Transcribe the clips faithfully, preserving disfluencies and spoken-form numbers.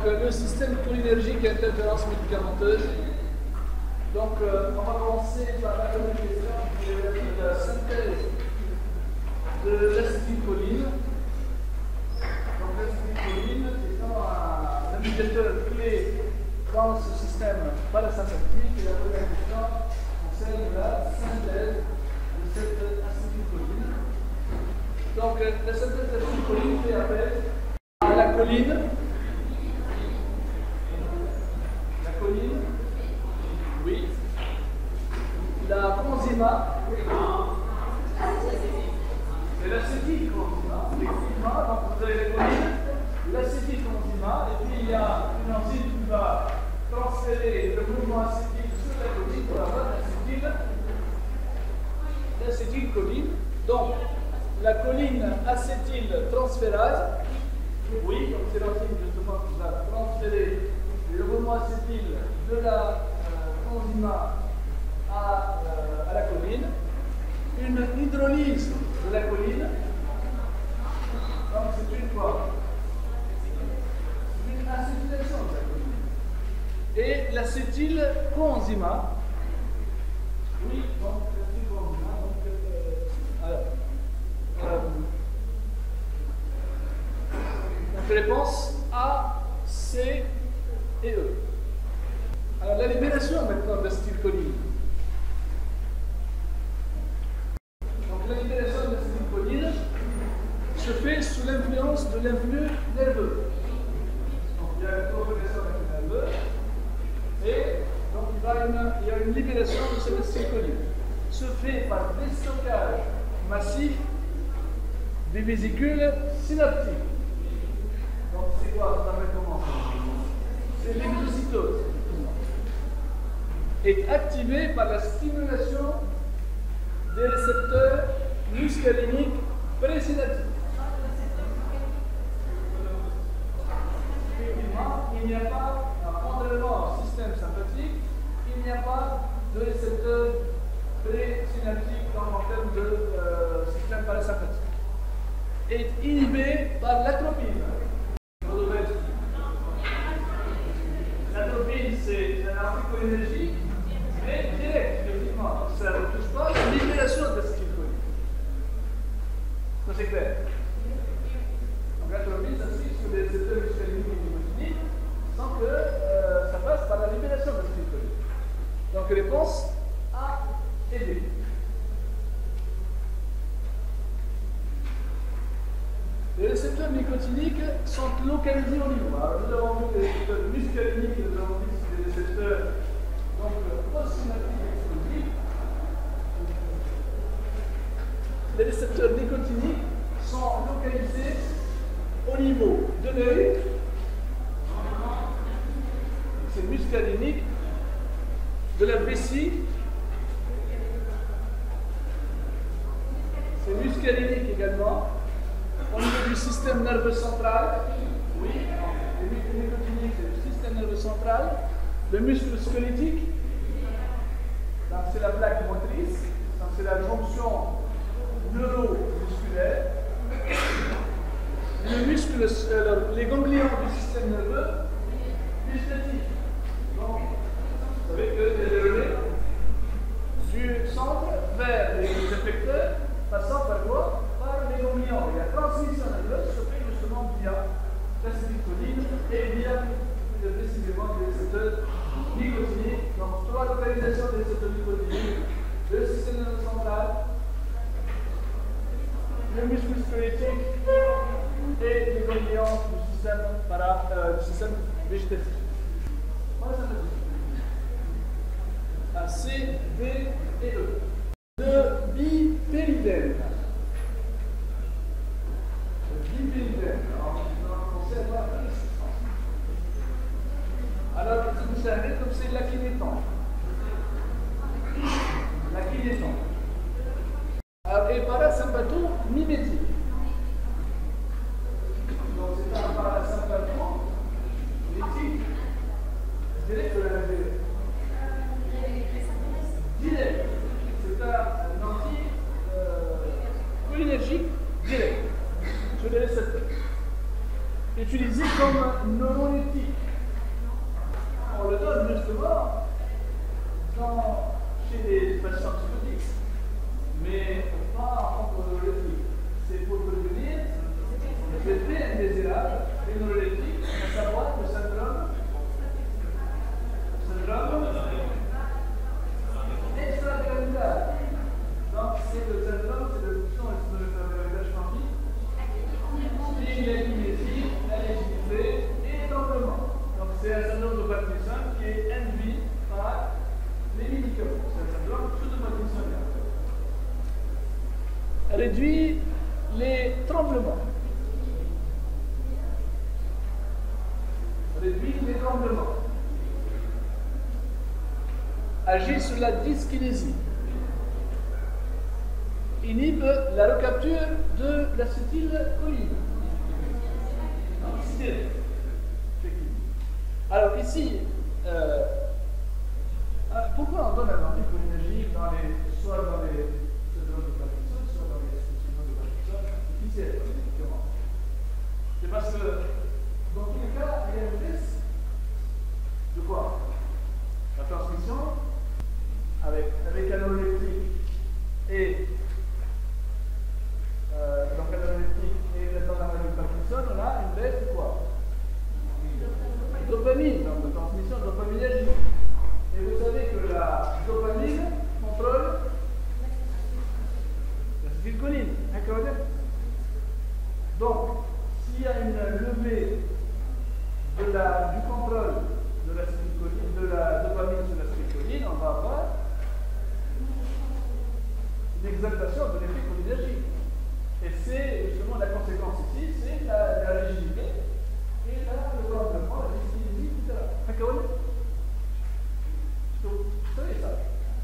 Donc le système cholinergique et interférence médicamenteuse. Donc euh, on va commencer par la première question qui est la synthèse de l'acétylcholine. Donc l'acétylcholine étant un indicateur clé dans ce système parasympathique, et la première question concerne la synthèse de cette acétylcholine. Donc la synthèse de l'acétylcholine fait appel à la choline. La choline, oui. La coenzyma, c'est l'acétylcoenzyma, effectivement. Donc vous avez la choline, l'acétylcoenzyma, et puis il y a une enzyme qui va transférer le mouvement acétyl sur la choline pour avoir l'acétylcholine. Donc la choline acétyltransférase, oui, donc c'est l'enzyme justement qui va transférer le mouvement acétyl de la coenzyma à, euh, à la choline, une hydrolyse de la choline, donc c'est une quoi? C'est une acétylation de la choline. Et l'acétylcoenzyma, oui, donc l'acétylcoenzyma, donc, euh, alors, euh, donc réponse A, C et E. Alors la libération maintenant de l'acétylcholine. Donc la libération de l'acétylcholine se fait sous l'influence de l'influx nerveux. Donc il y a une progression de l'influx nerveux et donc il, va une, il y a une libération de cette acétylcholine. Se fait par déstockage massif des vésicules synaptiques. Donc c'est quoi? Ça va comment? C'est l'exocytose. Est activée par la stimulation des récepteurs muscariniques présynaptiques. Effectivement, il n'y a pas, contrairement au système sympathique, il n'y a pas de récepteurs présynaptiques en termes de euh, système parasympathique. Est inhibée par l'atropine. L'atropine, c'est un anticholinergique, mais direct, effectivement. Ça ne touche pas à la libération de l'acétylcholine. Ça, c'est clair. Donc, l'atropine s'assiste sur les récepteurs muscariniques et nicotiniques sans que euh, ça passe par la libération de l'acétylcholine. Donc, réponse A et B. Les récepteurs nicotiniques sont localisés au niveau. Alors, nous avons vu les récepteurs muscariniques, nous avons vu les récepteurs donc postsynaptiques explosifs. Les récepteurs nicotiniques sont localisés au niveau de l'œil, c'est muscarinique, de la vessie, c'est muscarinique également. Au niveau du système nerveux central, oui, les muscles nicotiniques, c'est le système nerveux central, le muscle squelettique, c'est la plaque motrice, c'est la jonction neuromusculaire, le muscle, euh, les ganglions du système nerveux gustatif. Donc, vous savez que c'est le relais du centre vers les effecteurs, passant par quoi? Par les ganglions. Et la transmission nerveuse se fait justement via l'acétylcholine et via le décidément des récepteurs nicotiniques. Donc, trois localisations des récepteurs nicotiniques, le système nerveux central, le muscle squelettique et les ganglions du système, para, euh, du système végétatif. Voilà ça. A, C, D et E. Le bipéridène. Alors, vous savez comme c'est l'aquinéton. L'aquinéton. Et parasympatho mimétique. Donc, c'est un parasympatho mimétique. Direct de la direct. Direct. C'est un anti-cholinergique direct. Je les récepteurs. utilisé comme neuroleptique. On le donne justement dans, chez les patients psychotiques, mais pas en tant que neuroleptique. C'est pour prévenir les effets indésirables des neuroleptiques, à savoir le syndrome, syndrome extrapyramidal. Donc c'est le syndrome, c'est le fonction extrapyramidal quantique, l'hypokinésie, la légitimité et l'étranglement. Donc c'est un syndrome de Parkinson qui est induit par les médicaments. C'est un syndrome pseudo-parkinsonien. Réduit les tremblements. Réduit les tremblements. Agit sur la dyskinésie. Inhibe la recapture de l'acétylcholine. Alors ici, euh, pourquoi on donne un anticholinergique dans les, soit dans les syndromes de Parkinson, soit dans les syndromes de Parkinson officiels, médicaments? C'est parce que dans tous les cas, il y a une baisse de quoi? La transmission avec, avec un neuroleptique et euh, donc un neuroleptique et dans la maladie de Parkinson, on a une baisse de quoi? Dopamine, donc de transmission dopaminergique. Et vous savez que la dopamine contrôle l'acétylcholine. Donc, s'il y a une levée de la, du contrôle de l'acétylcholine, de la dopamine sur l'acétylcholine, on va avoir une exaltation de l'effet cholinergique. Et c'est justement la conséquence ici, c'est la, la rigidité et là, le tremblement, la dyskinésie, et cetera. D'accord? Vous savez ça?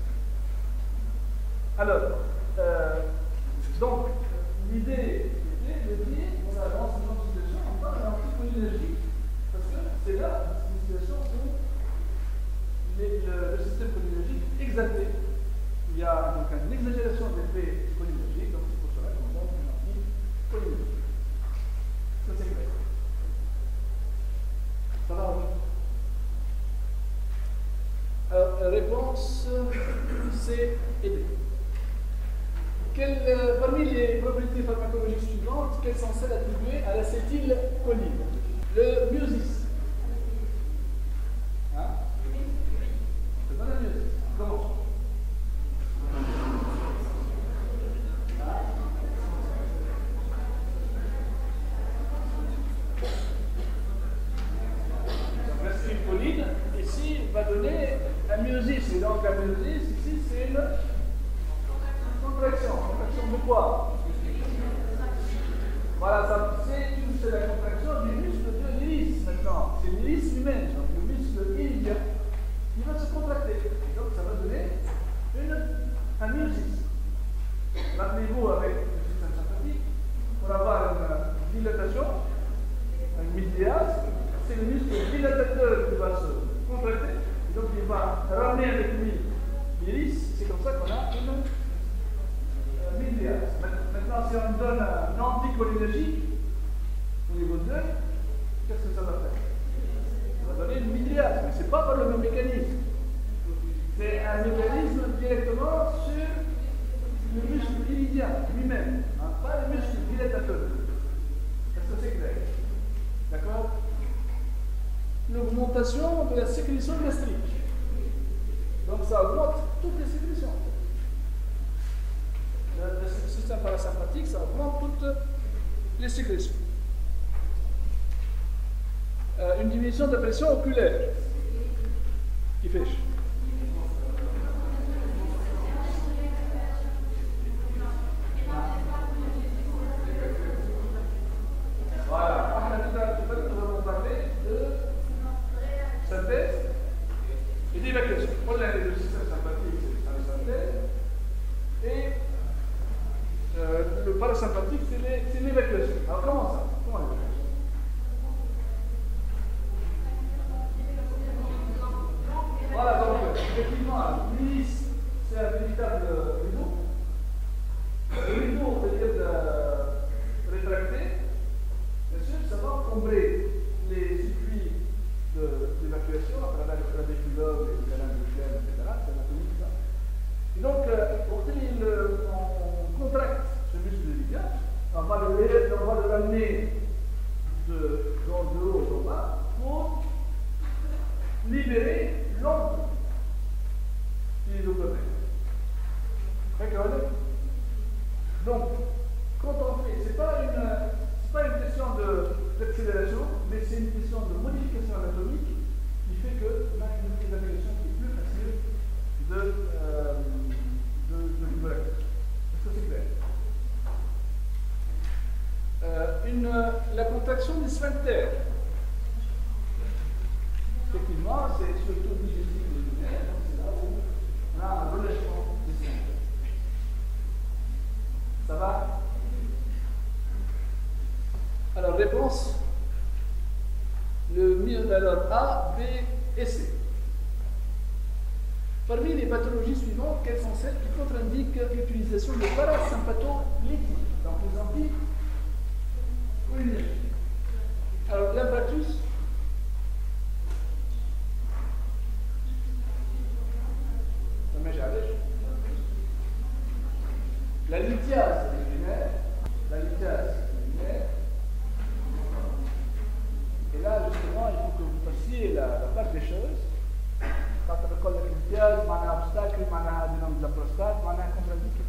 Alors, euh, donc, l'idée était de dire, on a dans ce genre de situation, on parle d'un anticholinergique, parce que c'est là une situation où les, le, le système cholinergique est exalté. Il y a donc une exagération de l'effet cholinergique, donc c'est pour cela qu'on donne un anticholinergique. Ça c'est clair. Ça va, oui. Alors, réponse C et D. Quelle, euh, parmi les propriétés pharmacologiques suivantes, quelles sont celles attribuées à l'acétylcholine? Le myosis. Hein? C'est pas la myosis. Comment? L'acétylcholine, ici, va donner un myosis. Et donc, la myosis, ici, c'est une contraction. Contraction de quoi? Voilà, ça, c'est la contraction du muscle de l'iris maintenant. C'est l'iris lui-même, donc le muscle iridien. Il va se contracter. Et donc, ça va donner une, un myosis. Rappelez-vous, avec le système sympathique, pour avoir une dilatation, une midriase, c'est le muscle dilatateur qui va se contracter. Et donc, il va ramener avec lui l'iris. C'est comme ça qu'on a une midriase. Maintenant, si on donne un anticholinergique au niveau deux, qu'est-ce que ça va faire? Ça va donner une midriase, mais ce n'est pas par le même mécanisme. C'est un mécanisme directement sur le muscle iridien lui-même, hein, pas le muscle dilatateur. Est-ce que c'est clair? D'accord? L'augmentation de la sécrétion gastrique. Donc ça augmente toutes les sécrétions. Le, le système parasympathique, ça augmente toutes les sécrétions. Euh, une diminution de pression oculaire qui fait. Voilà, on a tout à l'heure, nous avons parlé de synthèse et d'évacuation. On a le système sympathique, c'est la synthèse, et euh, le parasympathique, c'est l'évacuation. Alors comment ça? Comment l'évacuation? Voilà, donc effectivement, l'iris, c'est un véritable rideau. Le rideau veut dire de rétracter, bien sûr, ça va encombrer une, la contraction du sphincter. Effectivement, c'est surtout digestif des lumières, donc c'est là où on a un relâchement du sphincter. Ça va? Alors, réponse. Le, alors, A, B et C. Parmi les pathologies suivantes, quelles sont celles qui contre-indiquent l'utilisation de parasympatholytiques, donc les anticholinergiques? Alors, l'infarctus, la lithiase urinaire, la lithiase urinaire, et là justement il faut que vous fassiez la, la part des choses. Quand on recolle la lithiase, on a un obstacle, on a un adénome de la prostate, on a un contre-indiqué.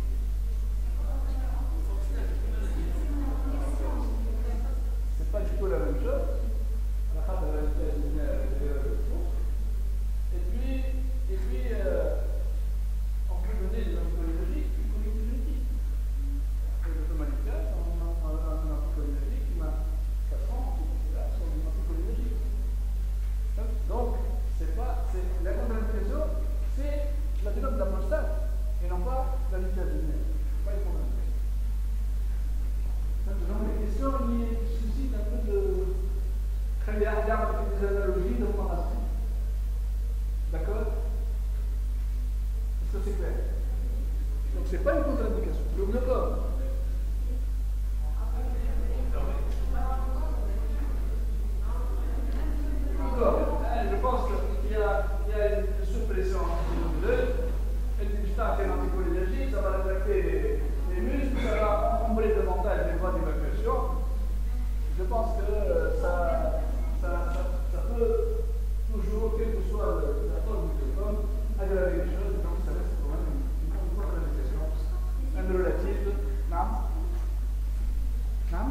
C'est pas du tout la même chose. On a pas de la lithiase urinaire. Et puis, et puis euh, on peut donner des anticholinergiques, une cholinergique. Et le tomalicase, on a un anticholinergique qui m'a quatre ans, là, sont des anticholinergiques. Donc, c'est pas, c'est, la contre-indication, c'est l'adénome de la prostate, et non pas la lithiase urinaire. C'est pas une contre-indication. Donc, les questions qui suscitent un peu de. Très bien, regarde avec des analogies de formation. D'accord? Est-ce que c'est clair? Donc, ce n'est pas une contre-indication. Le glaucome. Encore, hein, je pense qu'il y a, il y a une suppression de l'œil, une substance anticholinergique, ça va rétracter les, les muscles, ça va encombrer davantage les voies d'évacuation. Je pense que ça, ça, ça, ça peut toujours, quelle que soit la forme du glaucome, aggraver les choses, donc ça reste quand même une, une contre-indication. Une relative. Non? Non?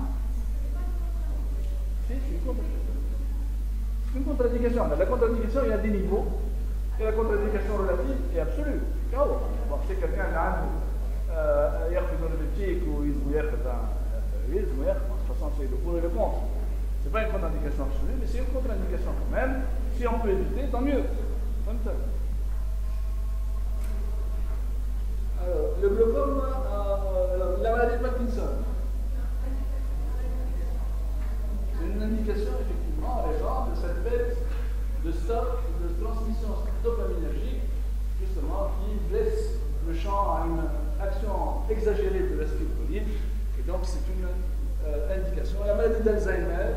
Si, c'est une contre-indication. Une contre-indication. La contre-indication, il y a des niveaux. Et la contre-indication relative est absolue. Bon, si quelqu'un a un ياخذ البيتيك ويزمو ياخذ يزمو ياخذ de toute façon c'est le pour et le contre. C'est pas une contre-indication absolue, mais c'est une contre-indication quand même. Si on peut éviter, tant mieux. Alors, le glaucome, euh, la maladie de Parkinson. C'est une indication effectivement récente de cette baisse de stock de transmission dopaminergique, justement, qui blesse le champ à une action exagérée de l'acétylcholine, et donc c'est une euh, indication. La maladie d'Alzheimer,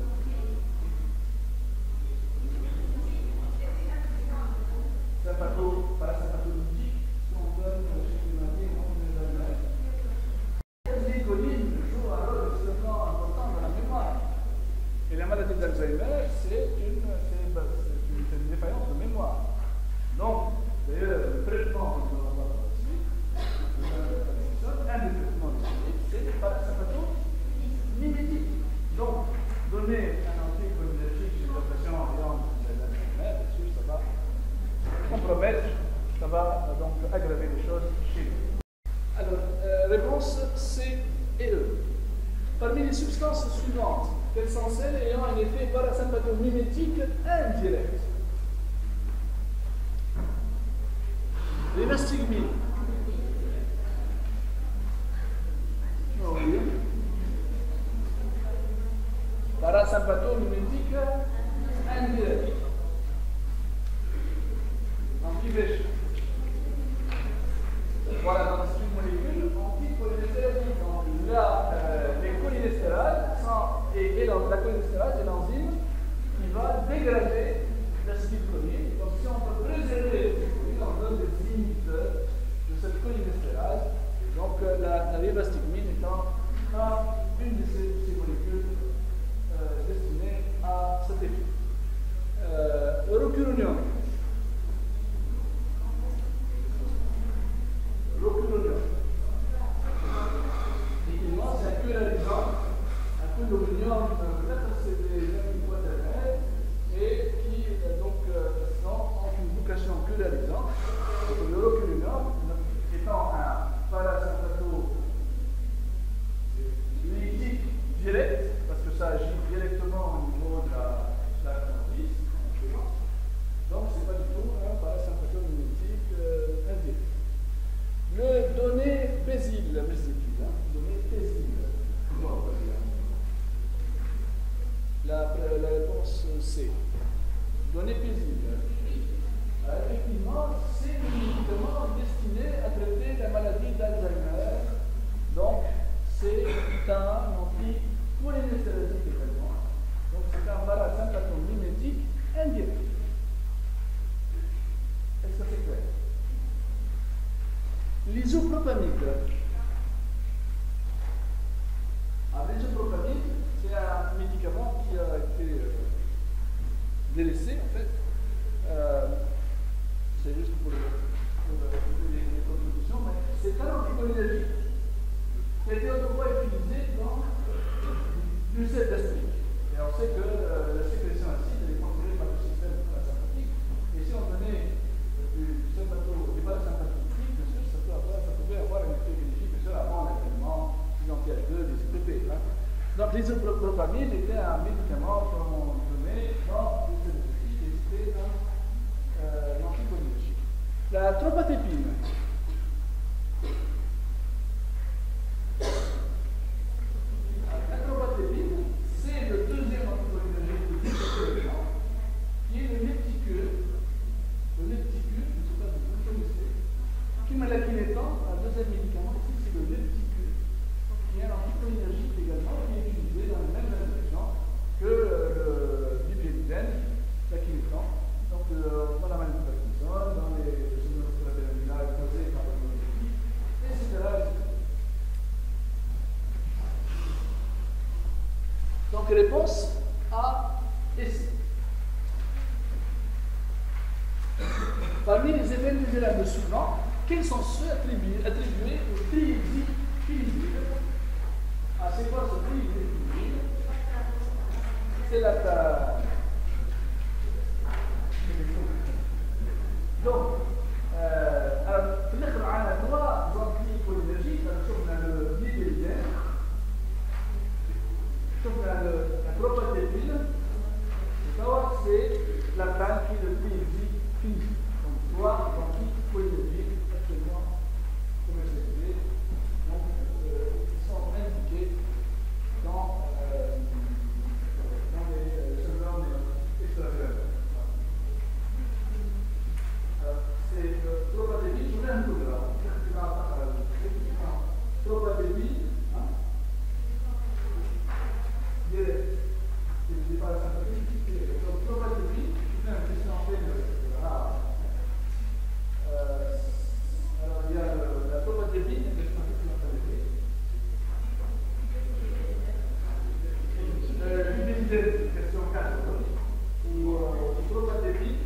parasympatholytique, on donne chez les maladies contre l'Alzheimer. L'acétylcholine joue un rôle extrêmement important dans la mémoire. Et la maladie d'Alzheimer, c'est une, une, une défaillance de mémoire. Donc, d'ailleurs, le traitement que nous allons voir ici, un des traitements c'est le parasympathomimétique. Donc, donner un anticholinergique chez le patient ayant l'Alzheimer, bien sûr, ça va compromettre, ça va donc aggraver les choses chez nous. Alors, euh, réponse C et E. Parmi les substances suivantes, quelles sont celles ayant un effet parasympathomimétique indirect? L'élastigmine. Oui. Parasympathomimétique indirect. Anti-vèche. Voilà, dans cette molécule, anticholinésterase. Donc là, euh, les cholinestérase et, et la, la cholinestérase est l'enzyme qui va dégrader l'acétylcholine. Donc si on peut préserver l'acétylcholine, on donne des inhibiteurs de cette cholinestérase. Donc euh, la, la l'élastigmine étant un, une de ces, ces molécules euh, destinées à cet effet. Euh, le rocuronium. Rocuronium. Effectivement, c'est un curarisant, un peu d'aluminium, peut-être c'est des antiquaternaires, et qui euh, donc euh, sont, ont une vocation curarisante. Donc le rocuronium, étant un parasympatholytique direct, parce que ça agit directement au niveau de la, de la motrice, donc c'est pas du tout un parasympathomimétique euh, indirect. Le donné paisible, mais c'est plus, hein, donné paisible. La, la réponse C. Donné paisible. Euh, effectivement, c'est le médicament destiné à traiter la maladie d'Alzheimer. Donc, c'est un anticholinéstergique également. Donc, c'est un parasympathomimétique indirect. Est-ce que c'est clair? L'isopropamide. Alors, l'isopropamide, c'est un médicament qui a été euh, délaissé, en fait. Euh, c'est juste pour, le, pour le, les, les contributions, mais c'est un anticholinergique qui a été autrefois utilisé dans l'ulcère gastrique. Et on sait que euh, la sécrétion acide est contrôlée par le système parasympathique. Et si on donnait du parasympathique, bien sûr, ça, peut avoir, ça pouvait avoir un effet bénéfique, bien sûr, avant l'entraînement, l'anti-H deux, les C P P. Hein. Donc, l'isopropamide était un médicament qu'on donnait dans l'ulcère gastrique et c'était dans euh, l'anticholinergique. La tropatépine. La tropatépine, c'est le deuxième anticholinergique de type qui est le lepticule. Le lepticule, je ne sais pas si vous connaissez, qui maladie étant, un deuxième médicament ici, c'est le lepticule, qui est un anticholinergique également, qui est utilisé dans les mêmes indications que le bipéridène, l'aquinétan. Donc, euh, dans la maladie de Parkinson, dans les syndromes cérébrales causés par le molécule, et cetera. Donc, réponse A et C. Parmi les effets indésirables suivants, quels sont ceux attribués, attribués au triiziphilidyle? Ah, c'est quoi ce triiziphilidyle? C'est la taille. Donc, euh, alors, peut-être qu'on a trois anticholinergiques. On a le bipéridène, on a la tropatépine, et c'est la taille qui est le triiziphilidyle. Donc, trois anticholinergiques actuellement commercialisés, donc, euh, qui sont indiqués dans, euh, dans les syndromes extraordinaires. C'est le tropatépine, je voulais un peu là. Tropatépine, hein? C'est pas la sympathie, donc tropatépine, je fais un question en fait de rare. Alors il y a le, la tropatépine, je pense que vous l'avez. L'idée, question quatre, ou euh, tropatépine.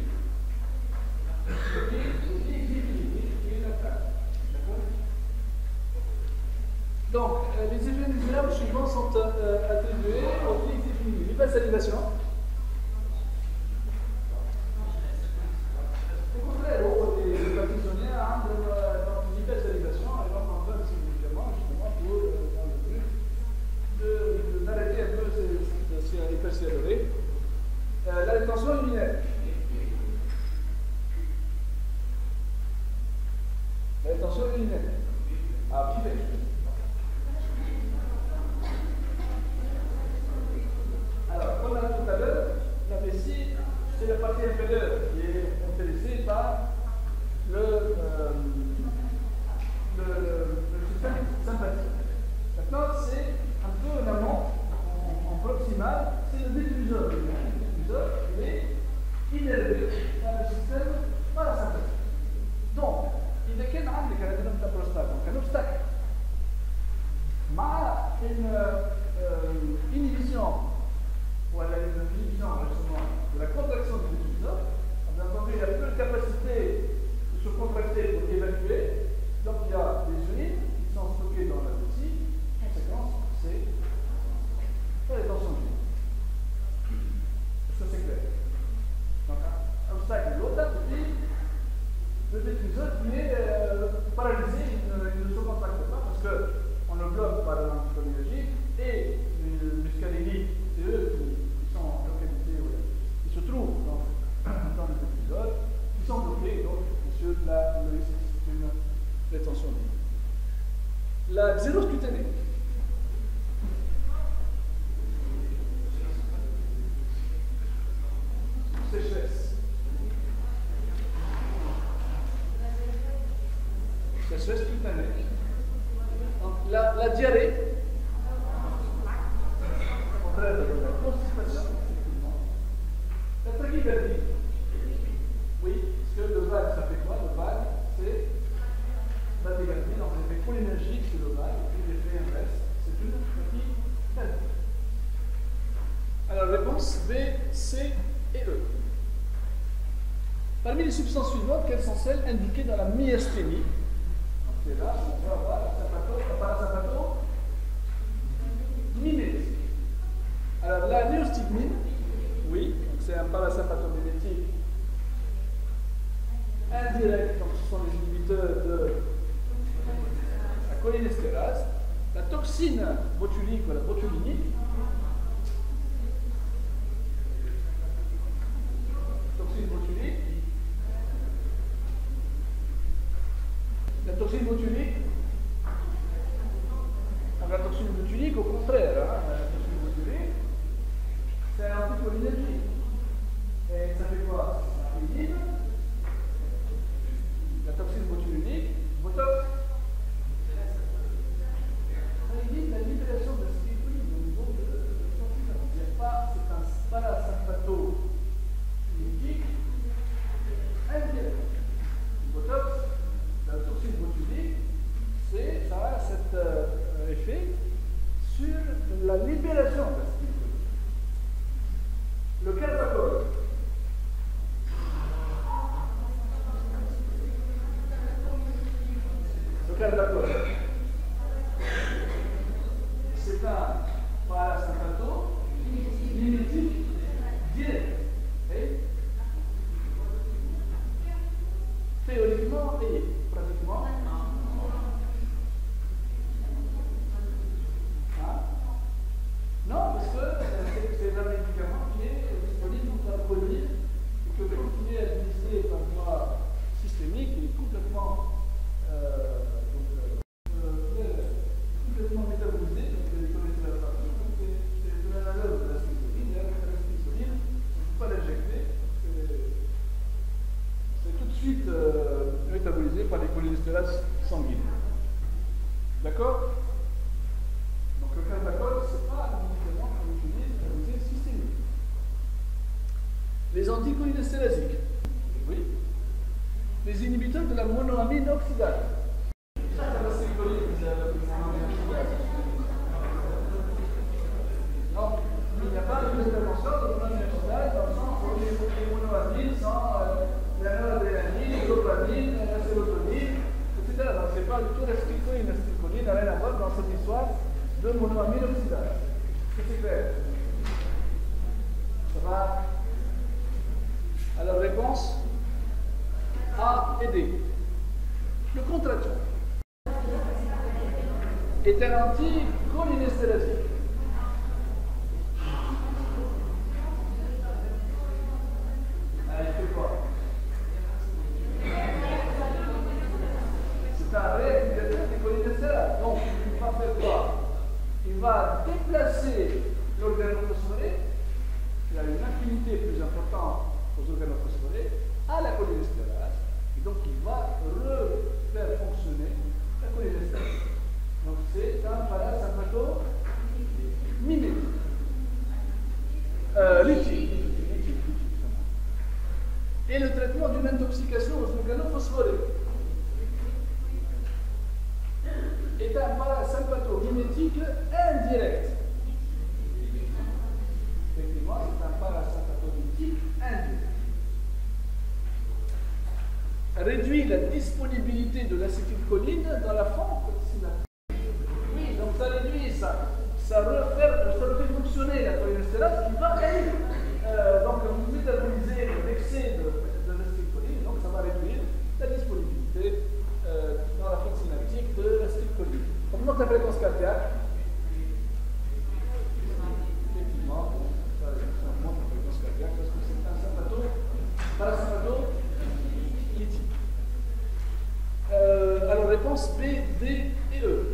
Donc, euh, les effets indésirables suivants sont euh, attribués au triiziphilidyle. L'hypersalivation. Au contraire, les pâtissonniers ont une hypersalivation, et donc on donne ces médicaments justement pour, euh, dans le but d'arrêter un peu cette hypersalivation. Euh, la rétention urinaire. La rétention urinaire. Ah, petit peu. Alors, comme on a dit tout à l'heure, la vessie, c'est la partie inférieure qui est intéressée par le, euh, le, le, le système sympathique. Maintenant, c'est un peu en amont, en, en proximal, c'est le diffuseur. Le diffuseur, il est innervé par le système parasympathique. Donc, إذا كان عندك هذا نبتة بروستات كان obstacle مع une euh, inhibition ou une inhibition justement de la contraction du diffuseur, bien entendu il n'y a plus de capacité de se contracter pour évacuer, donc il y a des urines qui sont stockées dans la vessie, conséquence c'est la rétention d'urine. Est-ce que c'est clair? Donc un obstacle l'autre, et puis le diffuseur qui est euh, paralysé, il ne, il ne se contracte pas parce qu'on le bloque par l'anticholinergique et cutané. Donc la, la diarrhée, au contraire de la constipation, la trachycardie. Oui, parce que le vague, ça fait quoi? Le vague, c'est la trachycardie, donc l'effet cholinergique sur le vague, et puis l'effet inverse, c'est une trachycardie. Alors, réponse B, C et E. Parmi les substances suivantes, quelles sont celles indiquées dans la myasthénie? Donc, c'est là, on va avoir la parasympathose mimétique. Alors, la néostigmine, oui, c'est un parasympathomimétique indirect, donc ce sont les inhibiteurs de la cholinestérase. La toxine botulique ou la botulinique, toxine botulique, la toxine botulique, la toxine botulique au contraire, hein, la toxine botulique, c'est un anticholinergique. Et ça fait quoi? Ça inhibe la toxine botulique, botox. Ça inhibe la libération de l'acétylcholine au niveau de l'organisme. Il n'y a pas, c'est un parasympathomimétique indirect. Le botox, la toxine botulique, c'est, ça a cet euh, effet sur la libération de l'acétylcholine. Le carbachol. Le carbachol. C'est un parasympathomimétique direct. Et théoriquement et pratiquement. Hein? Non, parce que c'est un médicament qui est disponible par produit et que quand il est administré par voie systémique, il est complètement, euh, donc, euh, complètement métabolisé, donc il est connecté à la partie, donc c'est de l'analogue de la l'acétylcholine, et avec la l'acétylcholine, on ne peut pas l'injecter, c'est tout de suite euh, métabolisé par les cholinéstérases sanguines. D'accord? Donc le carbachol, ce n'est pas un médicament qu'on utilise à l'usine systémique. Les anticholinestérasiques, oui. Les inhibiteurs de la monoamine oxydase. Ça, c'est l'acétylcholine, c'est la monoamine oxydase. Non, il n'y a pas de intervention de monoamine oxydase dans le sens où les monoamines sont euh, la noradrénaline, l'isopramine, la sérotonine, et cetera. Donc ce n'est pas du tout l'acétylcholine. L'acétylcholine n'a rien à voir dans cette histoire de monoamine oxydase. Est-ce que c'est clair? Ça va? Alors, réponse A et D. Le contraction est un anticholinestérasique. Ah, il fait quoi? C'est un réactivateur des cholinestérase. Donc, il va faire quoi? Il va déplacer l'organophosphoré, il a une affinité plus importante aux organophosphorés, à la cholinestérase, et donc il va refaire fonctionner la cholinestérase. Donc c'est un parasympathomimétique. Euh, lithique. Et le traitement d'une intoxication aux organophosphorés est un parasympathomimétique indirect. Effectivement, c'est un parasympathomimétique indirect. Réduit la disponibilité de l'acétylcholine dans la fente synaptique. Oui, donc ça réduit ça. Ça refait, ça refait fonctionner la cholinestérase qui va, elle, euh, donc vous métaboliser l'excès de, de l'acétylcholine, donc ça va réduire la disponibilité euh, dans la fente synaptique de l'acétylcholine. On monte la fréquence cardiaque. Effectivement, ça, on monte la fréquence cardiaque parce que c'est un sympatho, parasympatho lithique. Euh, alors, réponse B, D et E.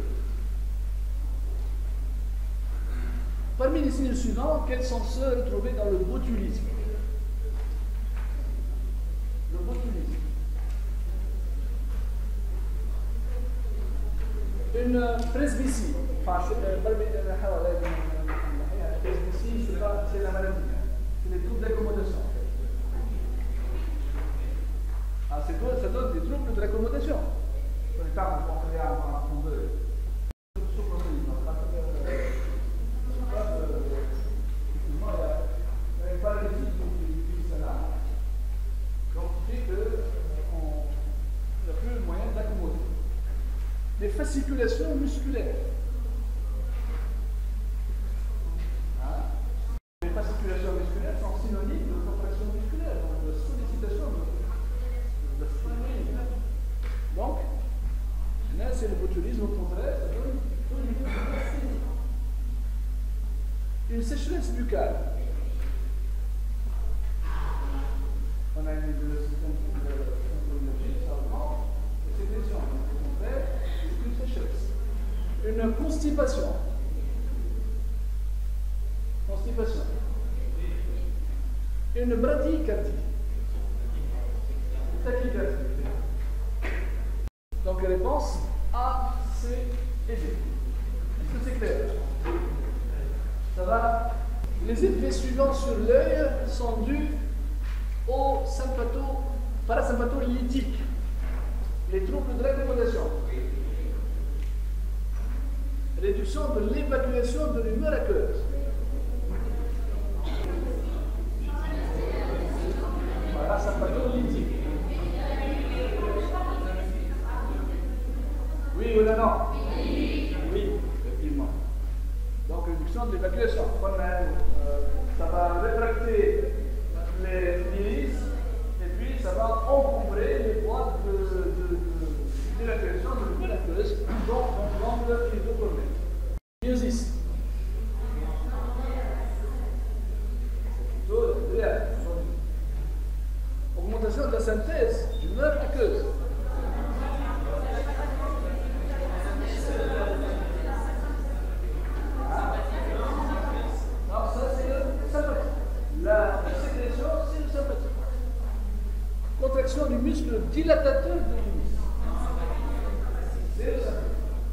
Parmi les signes suivants, quels sont ceux retrouvés dans le botulisme? Le botulisme. une presbytie. Enfin, presbytie, c'est la maladie. C'est les troubles d'accommodation. Ah, ça donne des troubles de l'accommodation. Plus tard, on peut créer un fond de sous-protéine. Effectivement, il n'y avait pas la musique du cela. Donc, il fait qu'il n'y a plus le moyen d'accommoder. Les fasciculations musculaires. Hein? Les fasciculations musculaires sont synonymes de contraction musculaire, donc de sollicitation de, de la structure. Donc, là, c'est le botulisme au contraire, ça donne une asthénie. Une sécheresse buccale. On a une de système physiologique, ça augmente les sécrétions. Au contraire, c'est une sécheresse. Une constipation. Constipation. Une bradycardie. Une tachycardie. Donc réponse A, C et D. Est-ce que c'est clair? Ça va? Les effets suivants sur l'œil sont dus au sympatho, parasympatholytique, les troubles de l'accommodation, réduction de l'évacuation de l'humeur aqueuse. Parasympatholytique. Oui ou non? Oui. Oui, effectivement. Donc, réduction de l'évacuation. Euh, ça va rétracter les milices et puis ça va encombrer les boîtes d'évacuation de, de, de, de l'évacueuse dont on semble hydrochromée. Myosis. Augmentation de la synthèse d'humeur aqueuse. Contraction du muscle dilatateur de l'hémis. C'est le symptôme.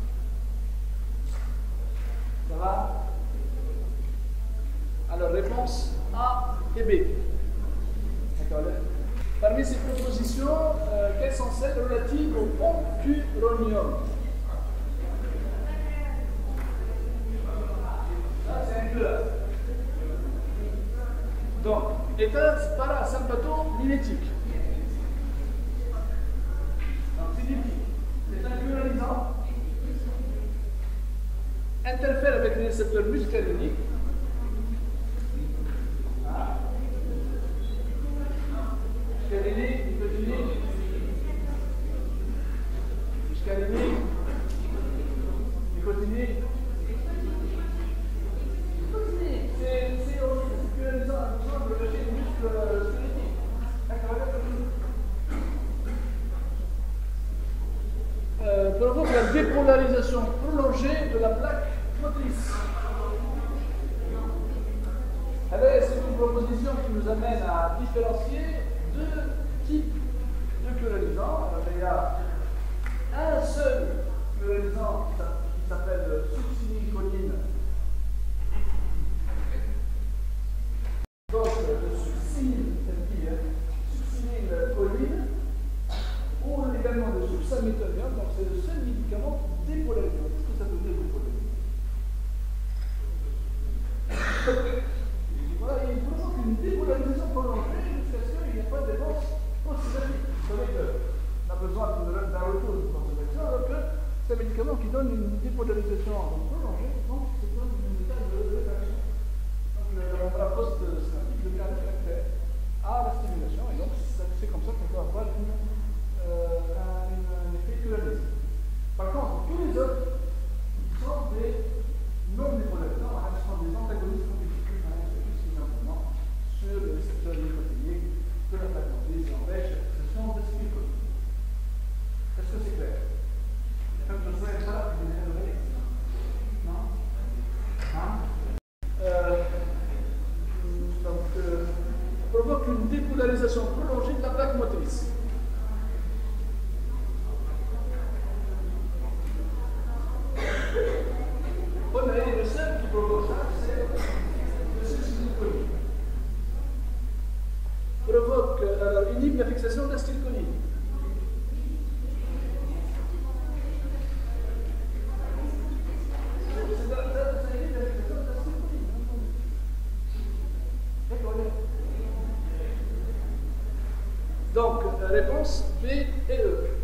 Ça va? Alors, réponse A et B. D'accord. Parmi ces propositions, euh, quelles sont celles relatives au oncuronium? Ça, c'est un cœur. Donc, état parasympathomimétique. C'est un pluralisant, interfère avec les récepteurs muscariniques. Ah. Muscarinique, nicotinique, muscarinique, nicotinique. Nicotinique, c'est pluralisant à besoin de lâcher les muscles squelettiques. D'accord. Euh, provoque la dépolarisation prolongée de la plaque motrice. C'est une proposition qui nous amène à différencier deux types de pluralisants. Il y a un seul pluralisant qui s'appelle succinylcholine. Donc, le succinyl, succinylcholine, ou également le succinylméthonium, donc c'est le seul médicament dépolarisant. Qu'est-ce que ça veut dire dépolarisant? Voilà, il provoque une dépolarisation prolongée jusqu'à ce qu'il n'y ait pas de réponse post-sédative. Vous savez qu'on a besoin d'un retour de post-sédative, alors que c'est un médicament qui donne une dépolarisation prolongée, donc c'est un état de réaction. Donc la post-sédative devient un caractère à la stimulation, et donc c'est comme ça qu'on peut avoir une Euh, un, un effet pluraliste. Par contre, tous les autres sont des non-dépolarisants, ce sont des antagonistes compétitifs, finalement, sur le récepteur nicotinique de la plaque motrice et empêche ce sont des stimuli. Est-ce que c'est clair? Comme je ne sais pas, vous avez non? Hein? Euh, donc, euh, provoque une dépolarisation prolongée de la plaque motrice. inhibe la fixation de l'acétylcholine. Donc, la réponse B et E.